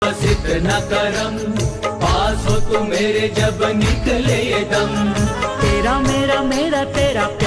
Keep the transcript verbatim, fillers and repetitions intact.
बस इतना करम, पास हो तू मेरे जब निकले ये दम। तेरा मेरा मेरा तेरा